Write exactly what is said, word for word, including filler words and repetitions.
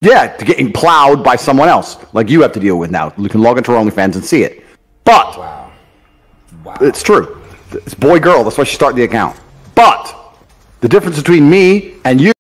Yeah, to getting plowed by someone else, like you have to deal with now. You can log into her OnlyFans and see it. But wow, wow, it's true. It's boy girl. That's why she started the account. But the difference between me and you.